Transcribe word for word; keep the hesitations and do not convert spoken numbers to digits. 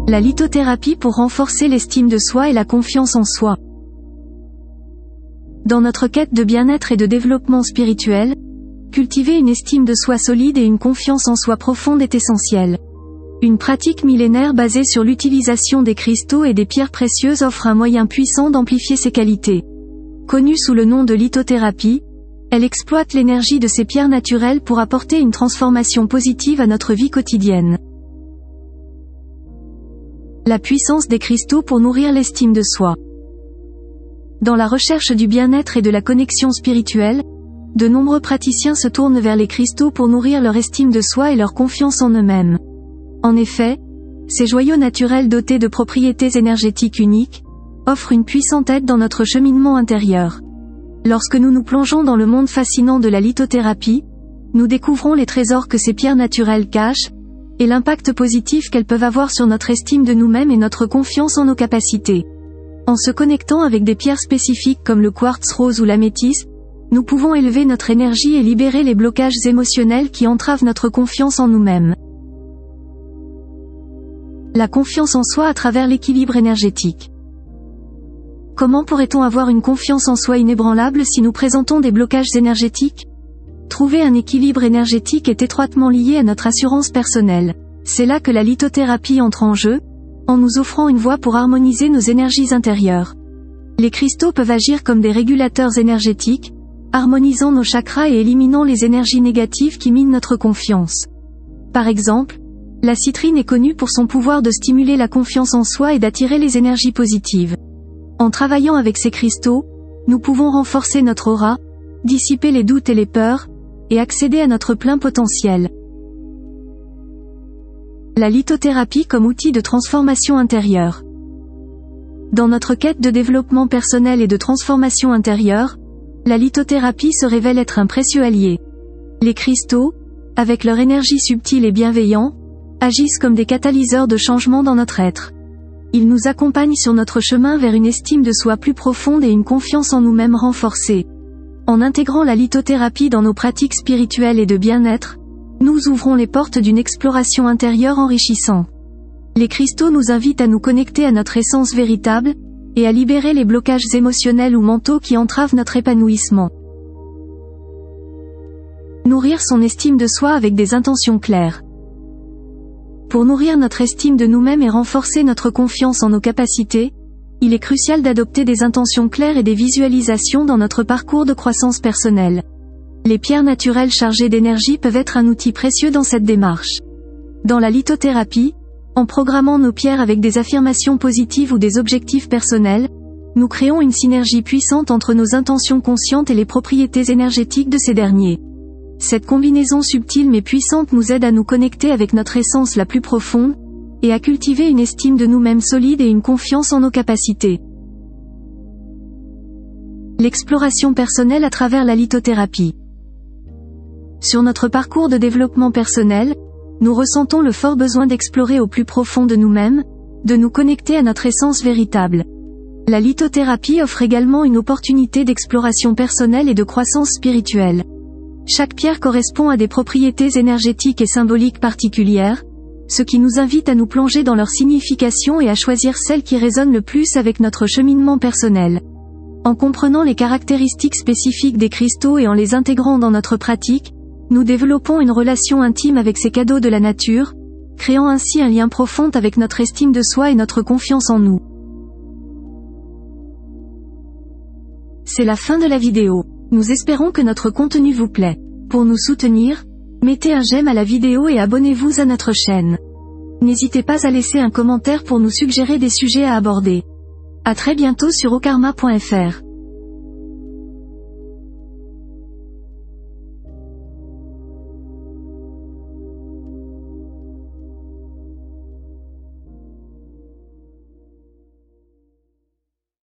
La lithothérapie pour renforcer l'estime de soi et la confiance en soi. Dans notre quête de bien-être et de développement spirituel, cultiver une estime de soi solide et une confiance en soi profonde est essentiel. Une pratique millénaire basée sur l'utilisation des cristaux et des pierres précieuses offre un moyen puissant d'amplifier ses qualités. Connue sous le nom de lithothérapie, elle exploite l'énergie de ces pierres naturelles pour apporter une transformation positive à notre vie quotidienne. La puissance des cristaux pour nourrir l'estime de soi. Dans la recherche du bien-être et de la connexion spirituelle, de nombreux praticiens se tournent vers les cristaux pour nourrir leur estime de soi et leur confiance en eux-mêmes. En effet, ces joyaux naturels dotés de propriétés énergétiques uniques, offrent une puissante aide dans notre cheminement intérieur. Lorsque nous nous plongeons dans le monde fascinant de la lithothérapie, nous découvrons les trésors que ces pierres naturelles cachent, et l'impact positif qu'elles peuvent avoir sur notre estime de nous-mêmes et notre confiance en nos capacités. En se connectant avec des pierres spécifiques comme le quartz rose ou l'améthyste, nous pouvons élever notre énergie et libérer les blocages émotionnels qui entravent notre confiance en nous-mêmes. La confiance en soi à travers l'équilibre énergétique. Comment pourrait-on avoir une confiance en soi inébranlable si nous présentons des blocages énergétiques ? Trouver un équilibre énergétique est étroitement lié à notre assurance personnelle. C'est là que la lithothérapie entre en jeu, en nous offrant une voie pour harmoniser nos énergies intérieures. Les cristaux peuvent agir comme des régulateurs énergétiques, harmonisant nos chakras et éliminant les énergies négatives qui minent notre confiance. Par exemple, la citrine est connue pour son pouvoir de stimuler la confiance en soi et d'attirer les énergies positives. En travaillant avec ces cristaux, nous pouvons renforcer notre aura, dissiper les doutes et les peurs, et accéder à notre plein potentiel. La lithothérapie comme outil de transformation intérieure. Dans notre quête de développement personnel et de transformation intérieure, la lithothérapie se révèle être un précieux allié. Les cristaux, avec leur énergie subtile et bienveillante, agissent comme des catalyseurs de changement dans notre être. Ils nous accompagnent sur notre chemin vers une estime de soi plus profonde et une confiance en nous-mêmes renforcée. En intégrant la lithothérapie dans nos pratiques spirituelles et de bien-être, nous ouvrons les portes d'une exploration intérieure enrichissante. Les cristaux nous invitent à nous connecter à notre essence véritable, et à libérer les blocages émotionnels ou mentaux qui entravent notre épanouissement. Nourrir son estime de soi avec des intentions claires. Pour nourrir notre estime de nous-mêmes et renforcer notre confiance en nos capacités, il est crucial d'adopter des intentions claires et des visualisations dans notre parcours de croissance personnelle. Les pierres naturelles chargées d'énergie peuvent être un outil précieux dans cette démarche. Dans la lithothérapie, en programmant nos pierres avec des affirmations positives ou des objectifs personnels, nous créons une synergie puissante entre nos intentions conscientes et les propriétés énergétiques de ces derniers. Cette combinaison subtile mais puissante nous aide à nous connecter avec notre essence la plus profonde, et à cultiver une estime de nous-mêmes solide et une confiance en nos capacités. L'exploration personnelle à travers la lithothérapie. Sur notre parcours de développement personnel, nous ressentons le fort besoin d'explorer au plus profond de nous-mêmes, de nous connecter à notre essence véritable. La lithothérapie offre également une opportunité d'exploration personnelle et de croissance spirituelle. Chaque pierre correspond à des propriétés énergétiques et symboliques particulières, ce qui nous invite à nous plonger dans leur signification et à choisir celle qui résonne le plus avec notre cheminement personnel. En comprenant les caractéristiques spécifiques des cristaux et en les intégrant dans notre pratique, nous développons une relation intime avec ces cadeaux de la nature, créant ainsi un lien profond avec notre estime de soi et notre confiance en nous. C'est la fin de la vidéo. Nous espérons que notre contenu vous plaît. Pour nous soutenir, mettez un j'aime à la vidéo et abonnez-vous à notre chaîne. N'hésitez pas à laisser un commentaire pour nous suggérer des sujets à aborder. À très bientôt sur okarma point f r.